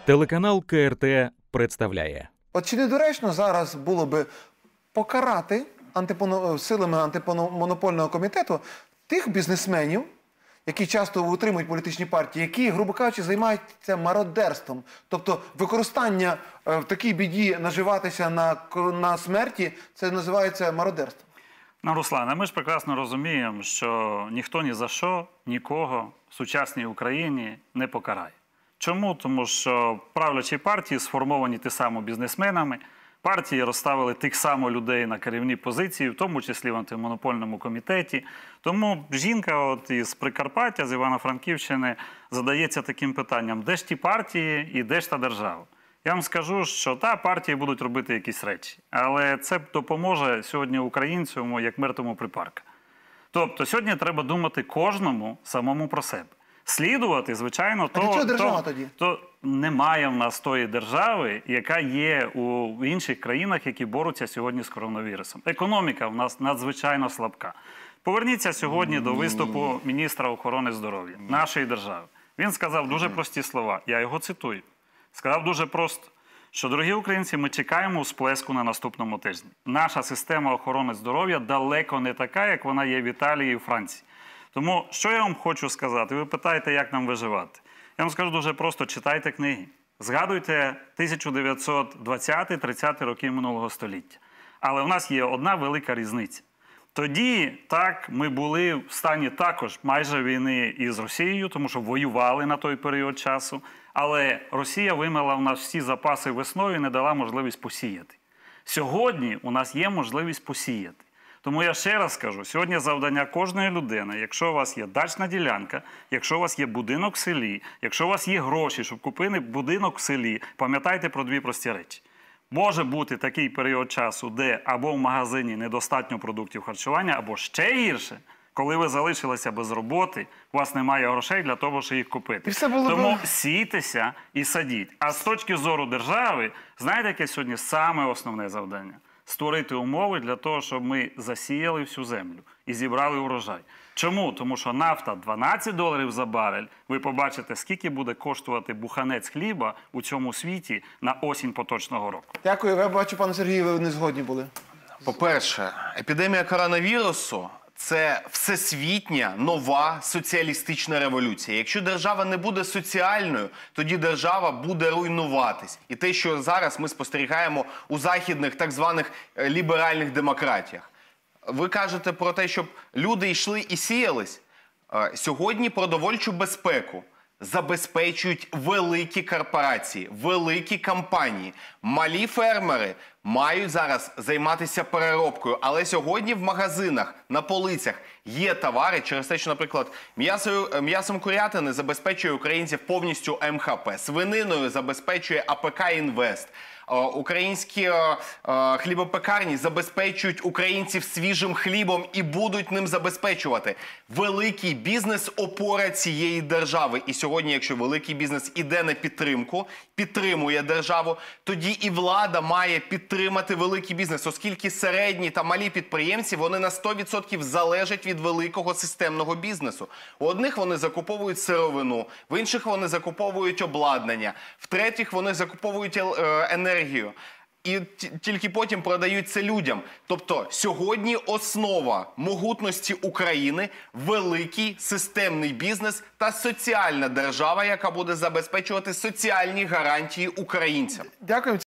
Телеканал КРТ представляє. От чи недоречно зараз було би покарати силами антимонопольного комітету тих бізнесменів, які часто утримують політичні партії, які, грубо кажучи, займаються мародерством. Тобто використання в такій біді наживатися на смерті, це називається мародерством. Ну, Руслане, ми ж прекрасно розуміємо, що ніхто ні за що, нікого в сучасній Україні не покарає. Чому? Тому що правлячі партії сформовані ті самі бізнесменами, партії розставили тих самих людей на керівні позиції, в тому числі в антимонопольному комітеті. Тому жінка із Прикарпаття, з Івано-Франківщини, задається таким питанням: де ж ті партії і де ж та держава? Я вам скажу, що партії будуть робити якісь речі, але це допоможе сьогодні українцю як мертвому припарка. Тобто сьогодні треба думати кожному самому про себе. Слідувати, звичайно, то немає в нас тої держави, яка є у інших країнах, які борються сьогодні з коронавірусом. Економіка в нас надзвичайно слабка. Поверніться сьогодні до виступу міністра охорони здоров'я нашої держави. Він сказав дуже прості слова, я його цитую. Сказав дуже просто, що, дорогі українці, ми чекаємо всплеску на наступному тижні. Наша система охорони здоров'я далеко не така, як вона є в Італії і в Франції. Тому, що я вам хочу сказати? Ви питаєте, як нам виживати. Я вам скажу дуже просто: читайте книги. Згадуйте 1920-30 роки минулого століття. Але в нас є одна велика різниця. Тоді, так, ми були в стані також майже війни із Росією, тому що воювали на той період часу. Але Росія вимила в нас всі запаси весною і не дала можливість посіяти. Сьогодні у нас є можливість посіяти. Тому я ще раз скажу, сьогодні завдання кожної людини: якщо у вас є дачна ділянка, якщо у вас є будинок в селі, якщо у вас є гроші, щоб купити будинок в селі, пам'ятайте про дві прості речі. Може бути такий період часу, де або в магазині недостатньо продуктів харчування, або ще гірше, коли ви залишилися без роботи, у вас немає грошей для того, щоб їх купити. Тому сійтеся і садіть. А з точки зору держави, знаєте, яке сьогодні саме основне завдання? Створити умови для того, щоб ми засіяли всю землю і зібрали урожай. Чому? Тому що нафта $12 за барель. Ви побачите, скільки буде коштувати буханець хліба у цьому світі на осінь поточного року. Дякую. Я бачу, пане Сергію, ви не згодні були. По-перше, епідемія коронавірусу – це всесвітня нова соціалістична революція. Якщо держава не буде соціальною, тоді держава буде руйнуватись. І те, що зараз ми спостерігаємо у західних так званих ліберальних демократіях. Ви кажете про те, щоб люди йшли і сіялись. Сьогодні продовольчу безпеку забезпечують великі корпорації, великі компанії. Малі фермери мають зараз займатися переробкою. Але сьогодні в магазинах, на полицях є товари через те, що, наприклад, м'ясом курятини забезпечує українців повністю МХП, свининою забезпечує АПК «Інвест». Українські хлібопекарні забезпечують українців свіжим хлібом і будуть ним забезпечувати. Великий бізнес – опора цієї держави. І сьогодні, якщо великий бізнес іде на підтримку, підтримує державу, тоді і влада має підтримати великий бізнес, оскільки середні та малі підприємці, вони на 100% залежать від великого системного бізнесу. У одних вони закуповують сировину, в інших вони закуповують обладнання, в третіх вони закуповують енергію. І тільки потім продають це людям. Тобто сьогодні основа могутності України – великий системний бізнес та соціальна держава, яка буде забезпечувати соціальні гарантії українцям. Дякую.